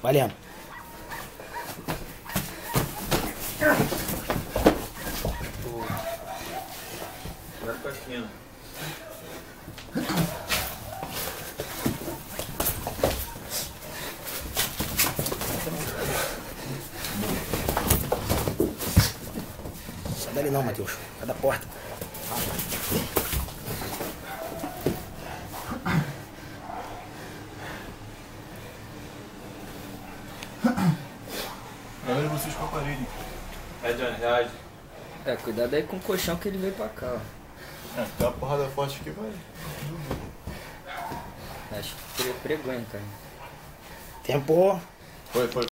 Valendo. Vai pra esquina. Sai dali não, Matheus. Sai da porta. Galera, vocês com a parede. Vai, Johnny, reage. É, cuidado aí com o colchão que ele veio pra cá, ó. Dá uma porrada forte aqui, vai. Acho que pregonha, cara. Tempo. Foi.